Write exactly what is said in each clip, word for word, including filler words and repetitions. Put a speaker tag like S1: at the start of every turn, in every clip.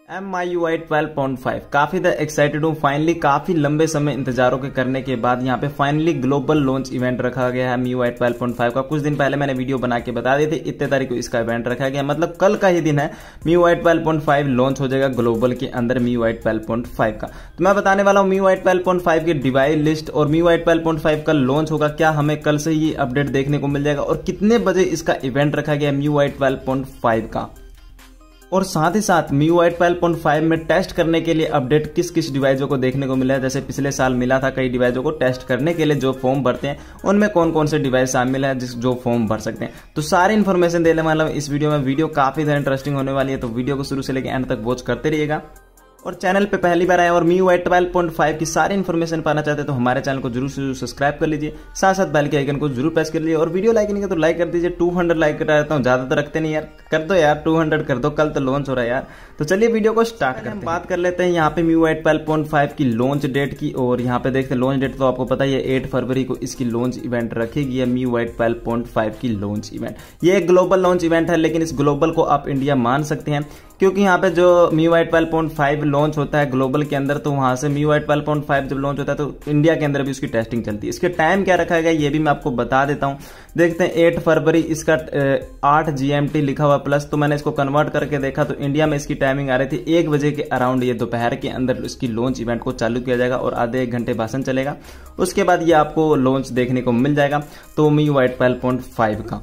S1: M I U I twelve point five काफी ज़्यादा excited हूँ। फाइनली काफी लंबे समय इंतजारों के करने के बाद यहाँ पे फाइनली ग्लोबल लॉन्च इवेंट रखा गया है M I U I twelve point five का। कुछ दिन पहले मैंने वीडियो बना के बता दी थी, इतने तारीख को इसका इवेंट रखा गया, मतलब कल का ही दिन है। M I U I twelve point five launch हो जाएगा ग्लोबल के अंदर M I U I twelve point five का। तो मैं बताने वाला हूँ M I U I twelve point five की डिवाइस लिस्ट और M I U I twelve point five कल लॉन्च होगा, क्या हमें कल से ही अपडेट देखने को मिल जाएगा और कितने बजे इसका इवेंट रखा गया M I U I twelve point five का। और साथ ही साथ M I U I twelve point five में टेस्ट करने के लिए अपडेट किस किस डिवाइसों को देखने को मिला है। जैसे पिछले साल मिला था कई डिवाइसों को टेस्ट करने के लिए जो फॉर्म भरते हैं उनमें कौन कौन से डिवाइस शामिल है जिस जो फॉर्म भर सकते हैं। तो सारी इन्फॉर्मेशन देने वाला हूं इस वीडियो में। वीडियो काफी ज्यादा इंटरेस्टिंग होने वाली है, तो वीडियो को शुरू से लेकर एंड तक वॉच करते रहिएगा। और चैनल पे पहली बार आए और M I U I twelve point five की सारी इन्फॉर्मेशन पाना चाहते हैं तो हमारे चैनल को जरूर से सब्सक्राइब कर लीजिए, साथ साथ बेल के आइकन को जरूर प्रेस कर लीजिए और वीडियो लाइक नहीं कर तो लाइक कर दीजिए। टू हंड्रेड लाइक करा रहता हूँ, ज्यादा तो रखते नहीं यार, कर दो यार, टू हंड्रेड कर दो, कल तो लॉन्च हो रहा है यार। तो चलिए वीडियो को स्टार्ट करते हैं। बात कर लेते हैं यहाँ पे M I U I twelve point five की लॉन्च डेट की। और यहाँ पे देखते हैं लॉन्च डेट तो आपको पता ही है, आठ फरवरी को इसकी लॉन्च इवेंट रखेगी M I U I twelve point five की लॉन्च इवेंट। ये एक ग्लोबल लॉन्च इवेंट है, लेकिन इस ग्लोबल को आप इंडिया मान सकते हैं क्योंकि यहाँ पे जो M I U I twelve point five launch होता है ग्लोबल के अंदर, तो वहां से M I U I twelve point five जब लॉन्च होता है तो इंडिया के अंदर भी उसकी टेस्टिंग चलती है। इसके टाइम क्या रखा गया ये भी मैं आपको बता देता हूँ। देखते हैं आठ फरवरी इसका आठ जी एम टी लिखा हुआ प्लस, तो मैंने इसको कन्वर्ट करके देखा तो इंडिया में इसकी टाइमिंग आ रही थी एक बजे के अराउंड। ये दोपहर के अंदर इसकी लॉन्च इवेंट को चालू किया जाएगा और आधे एक घंटे भाषण चलेगा, उसके बाद ये आपको लॉन्च देखने को मिल जाएगा तो M I U I twelve point five का।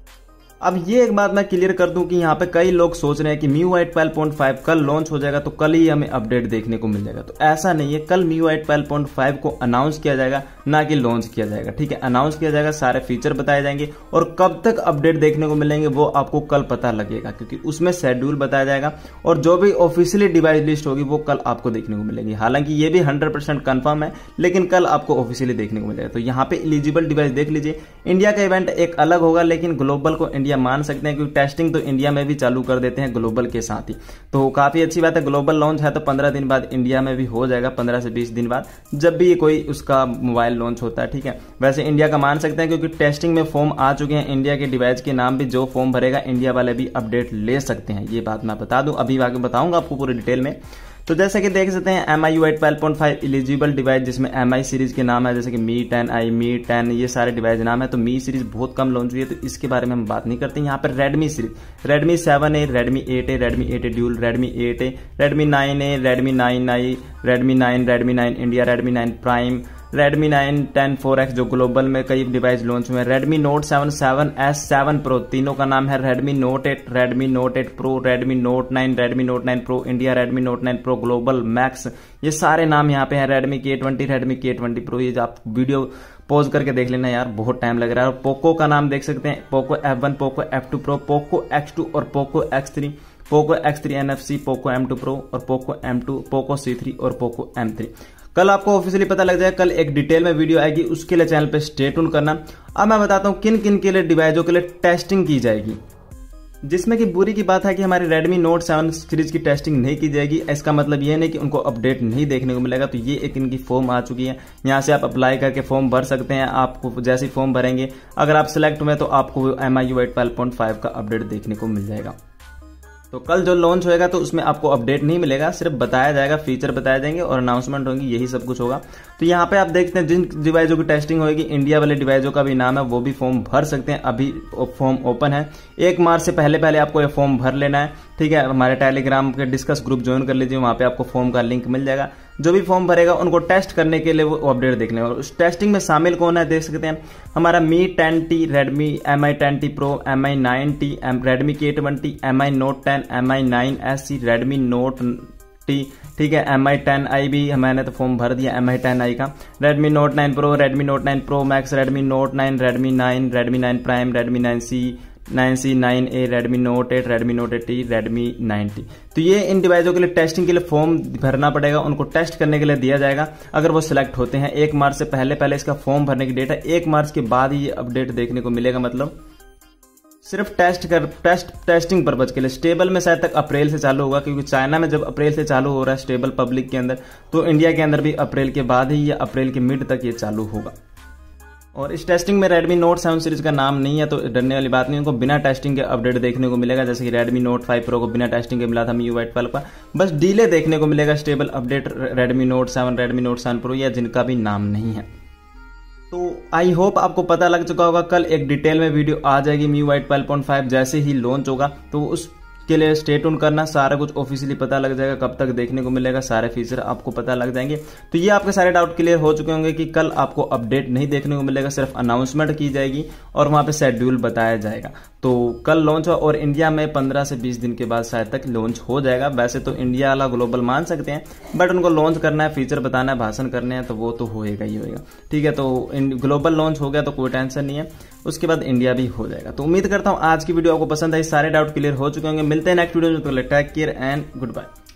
S1: अब ये एक बात मैं क्लियर कर दूं कि यहाँ पे कई लोग सोच रहे हैं कि M I U I twelve point five कल लॉन्च हो जाएगा तो कल ही हमें अपडेट देखने को मिल जाएगा। तो ऐसा नहीं है, कल M I U I twelve point five को अनाउंस किया जाएगा, ना कि लॉन्च किया जाएगा। ठीक है, अनाउंस किया जाएगा, सारे फीचर बताए जाएंगे और कब तक अपडेट देखने को मिलेंगे वो आपको कल पता लगेगा, क्योंकि उसमें शेड्यूल बताया जाएगा और जो भी ऑफिशियली डिवाइस लिस्ट होगी वो कल आपको देखने को मिलेगी। हालांकि ये भी हंड्रेड परसेंट कन्फर्म है, लेकिन कल आपको ऑफिशियली देखने को मिलेगा। तो यहाँ पे एलिजिबल डिवाइस देख लीजिए। इंडिया का इवेंट एक अलग होगा, लेकिन ग्लोबल को इंडिया मान सकते हैं, टेस्टिंग तो इंडिया में भी चालू कर देते हैं ग्लोबल के साथ ही। तो काफी अच्छी बात है, ग्लोबल लॉन्च है तो पंद्रह दिन बाद इंडिया में भी हो जाएगा, पंद्रह से बीस दिन बाद जब भी कोई उसका मोबाइल लॉन्च होता है। ठीक है, वैसे इंडिया का मान सकते हैं क्योंकि टेस्टिंग में फॉर्म आ चुके हैं इंडिया के डिवाइस के नाम भी। जो फॉर्म भरेगा इंडिया वाले भी अपडेट ले सकते हैं, ये बात मैं बता दूं, अभी आगे बताऊंगा आपको पूरे डिटेल में। तो जैसे कि देख सकते हैं M I U I twelve point five eligible device जिसमें एम आई सीरीज के नाम है, जैसे कि मी टेन आई, मी टेन, ये सारे डिवाइस नाम है। तो मी सीरीज बहुत कम लॉन्च हुई है तो इसके बारे में हम बात नहीं करते। यहाँ पर Redmi series, Redmi seven A, Redmi eight A, Redmi eight A dual, Redmi eight A, Redmi nine A, Redmi nine I, Redmi nine, Redmi nine India, Redmi nine prime, Redmi nine ten four X जो global में कई device launch हुए हैं, Redmi note seven, seven S, seven pro, तीनों का नाम है Redmi note eight, Redmi note eight pro, Redmi note nine, Redmi note nine pro India, Redmi note nine pro global max, ये सारे नाम यहाँ पे हैं। Redmi K twenty, Redmi K twenty pro, ये आप वीडियो पॉज करके देख लेना यार, बहुत टाइम लग रहा है। और पोको का नाम देख सकते हैं, Poco F one, Poco F two pro, Poco X two और Poco X three, Poco X three N F C, Poco M two pro और Poco M two, Poco C three और पोको एम थ्री। कल आपको officially पता लग जाएगा, कल एक डिटेल में वीडियो आएगी, उसके लिए चैनल पे स्टे ट्यून करना। अब मैं बताता हूं किन किन के लिए डिवाइसों के लिए टेस्टिंग की जाएगी, जिसमें कि बुरी की बात है कि हमारी रेडमी नोट सेवन सीरीज की टेस्टिंग नहीं की जाएगी। इसका मतलब ये नहीं कि उनको अपडेट नहीं देखने को मिलेगा। तो ये एक इनकी फॉर्म आ चुकी है, यहाँ से आप अप्लाई करके फॉर्म भर सकते हैं। आपको जैसे ही फॉर्म भरेंगे अगर आप सिलेक्ट हुए तो आपको M I U I twelve point five का अपडेट देखने को मिल जाएगा। तो कल जो लॉन्च होएगा तो उसमें आपको अपडेट नहीं मिलेगा, सिर्फ बताया जाएगा, फीचर बताए जाएंगे और अनाउंसमेंट होंगी, यही सब कुछ होगा। तो यहाँ पे आप देखते हैं जिन डिवाइसों की टेस्टिंग होगी, इंडिया वाले डिवाइसों का भी नाम है, वो भी फॉर्म भर सकते हैं। अभी फॉर्म ओपन है, एक मार्च से पहले पहले आपको ये फॉर्म भर लेना है। ठीक है, हमारे टेलीग्राम के डिस्कस ग्रुप ज्वाइन कर लीजिए, वहां पे आपको फॉर्म का लिंक मिल जाएगा। जो भी फॉर्म भरेगा उनको टेस्ट करने के लिए वो अपडेट देखने और उस टेस्टिंग में शामिल कौन है देख सकते हैं, हमारा Mi ten T, Redmi M I ten T pro, M I nine T, Redmi K twenty, M I note ten, M I nine S C, Redmi note T, ठीक है, एम आई टेन आई भी मैंने तो form भर दिया M I ten I का, Redmi note nine pro, Redmi note nine pro max, Redmi note nine, Redmi nine, Redmi nine prime, Redmi nine C, nine C, nine A, Redmi note eight, Redmi note eight T, Redmi nine T. तो ये इन डिवाइसों के लिए testing के लिए form भरना पड़ेगा, उनको टेस्ट करने के लिए दिया जाएगा अगर वो सिलेक्ट होते हैं। एक मार्च से पहले पहले इसका फॉर्म भरने की डेट है, एक मार्च के बाद ही ये अपडेट देखने को मिलेगा। मतलब सिर्फ टेस्ट कर टेस्ट टेस्टिंग पर्पज के लिए। स्टेबल में शायद तक अप्रैल से चालू होगा, क्योंकि चाइना में जब अप्रैल से चालू हो रहा है स्टेबल पब्लिक के अंदर, तो इंडिया के अंदर भी अप्रैल के बाद ही या अप्रैल के मिड तक ये चालू होगा। और इस टेस्टिंग में Redmi Note सेवन सीरीज का नाम नहीं है, तो डरने वाली बात नहीं, उनको बिना टेस्टिंग के अपडेट देखने को मिलेगा, जैसे कि Redmi Note फाइव Pro को बिना टेस्टिंग के मिला था M I U I twelve का। बस डिले देखने को मिलेगा, stable update Redmi Note seven, Redmi Note seven Pro या जिनका भी नाम नहीं है। तो आई होप आपको पता लग चुका होगा, कल एक डिटेल में वीडियो आ जाएगी M I U I twelve point five जैसे ही लॉन्च होगा, तो उस के लिए स्टे ट्यून करना, सारा कुछ ऑफिशियली पता लग जाएगा, कब तक देखने को मिलेगा, सारे फीचर आपको पता लग जाएंगे। तो ये आपके सारे डाउट क्लियर हो चुके होंगे कि कल आपको अपडेट नहीं देखने को मिलेगा, सिर्फ अनाउंसमेंट की जाएगी और वहां पे शेड्यूल बताया जाएगा। तो कल लॉन्च हो और इंडिया में पंद्रह से बीस दिन के बाद शायद तक लॉन्च हो जाएगा। वैसे तो इंडिया वाला ग्लोबल मान सकते हैं, बट उनको लॉन्च करना है, फीचर बताना है, भाषण करने हैं, तो वो तो होएगा ही होएगा। ठीक है, तो ग्लोबल लॉन्च हो गया तो कोई टेंशन नहीं है, उसके बाद इंडिया भी हो जाएगा। तो उम्मीद करता हूं आज की वीडियो आपको पसंद आई, सारे डाउट क्लियर हो चुके होंगे। मिलते हैं नेक्स्ट वीडियो में, तो take care and good bye.